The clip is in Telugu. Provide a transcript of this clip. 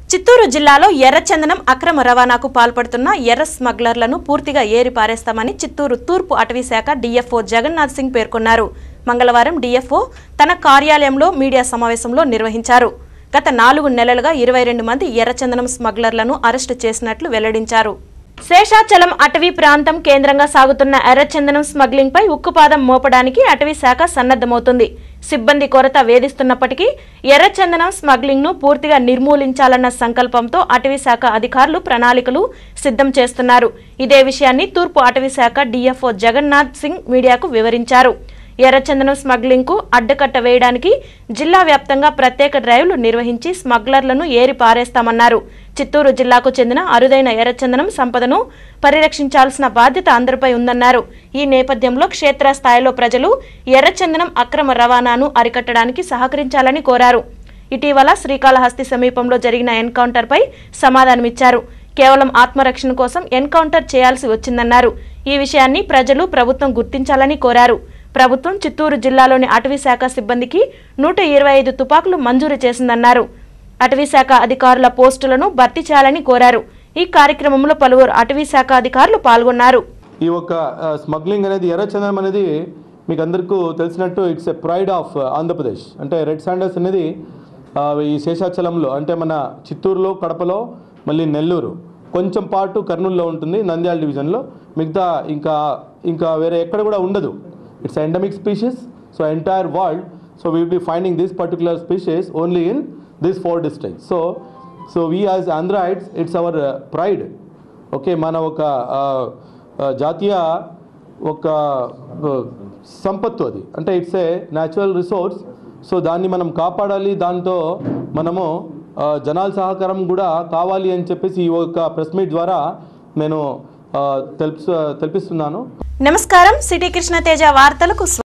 చిత్తూరు జిల్లాలో ఎర్రచందనం అక్రమ రవాణాకు పాల్పడుతున్న ఎర్ర స్మగ్లర్లను పూర్తిగా ఏరి పారేస్తామని చిత్తూరు తూర్పు అటవీ శాఖ డిఎఫ్ఓ జగన్నాథ్ సింగ్ పేర్కొన్నారు. మంగళవారం డిఎఫ్ఓ తన కార్యాలయంలో మీడియా సమావేశంలో నిర్వహించారు. గత 4 నెలలుగా 22 మంది ఎర్రచందనం స్మగ్లర్లను అరెస్టు చేసినట్లు వెల్లడించారు. శేషాచలం అటవీ ప్రాంతం కేంద్రంగా సాగుతున్న ఎర్రచందనం స్మగ్లింగ్ పై ఉక్కుపాదం మోపడానికి అటవీ శాఖ సన్నద్ధమవుతుంది. సిబ్బంది కొరత వేధిస్తున్నప్పటికీ ఎర్రచందనం స్మగ్లింగ్ ను పూర్తిగా నిర్మూలించాలన్న సంకల్పంతో అటవీ శాఖ అధికారులు ప్రణాళికలు సిద్ధం చేస్తున్నారు. ఇదే విషయాన్ని తూర్పు అటవీ శాఖ డిఎఫ్ఓ జగన్నాథ్ సింగ్ మీడియాకు వివరించారు. ఎర్రచందనం స్మగ్లింగ్ కు అడ్డుకట్ట వేయడానికి జిల్లా వ్యాప్తంగా ప్రత్యేక డ్రైవ్లు నిర్వహించి స్మగ్లర్లను ఏరి పారేస్తామన్నారు. చిత్తూరు జిల్లాకు చెందిన అరుదైన ఎర్రచందనం సంపదను పరిరక్షించాల్సిన బాధ్యత అందరిపై ఉందన్నారు. ఈ నేపథ్యంలో క్షేత్రస్థాయిలో ప్రజలు ఎర్రచందనం అక్రమ రవాణాను అరికట్టడానికి సహకరించాలని కోరారు. ఇటీవల శ్రీకాళహస్తి సమీపంలో జరిగిన ఎన్కౌంటర్ పై సమాధానమిచ్చారు. కేవలం ఆత్మరక్షణ కోసం ఎన్కౌంటర్ చేయాల్సి వచ్చిందన్నారు. ఈ విషయాన్ని ప్రజలు ప్రభుత్వం గుర్తించాలని కోరారు. ప్రభుత్వం చిత్తూరు జిల్లాలోని అటవీ శాఖ సిబ్బందికి 125 తుపాకులు మంజూరు చేసిందన్నారు. అటవీ శాఖ అధికారుల పోస్టులను భర్తీ చేయాలని కోరారు. ఈ కార్యక్రమంలో పలువురు అటవీ శాఖ అధికారులు పాల్గొన్నారు. ఈ ఒక స్మగ్లింగ్ అనేది ఎర్రచందనం అనేది మీకు అందరికీ తెలిసినట్టు it's a pride of Andhra Pradesh. అంటే రెడ్ శాండల్స్ అనేది ఈ శేషాచలంలో అంటే మన చిత్తూరులో, కడపలో, మళ్ళీ నెల్లూరు, కొంచెం పాటు కర్నూలులో ఉంటుంది, నంద్యాల డివిజన్లో. మిగతా ఇంకా వేరే ఎక్కడ కూడా ఉండదు. It's an endemic species, so entire world. So we will be finding this particular species only in these 4 districts. So we as Andhrites, it's our pride. Okay, mana oka jatiya oka sampattu adi. Ante it's a natural resource. So danni manam kaapadali, danto manamu janal sahakaram kuda kavali ani cheppesi ee oka press meet dwara nenu తెలుపిస్తున్నాను. నమస్కారం. సిటీ కృష్ణ తేజ వార్తలకు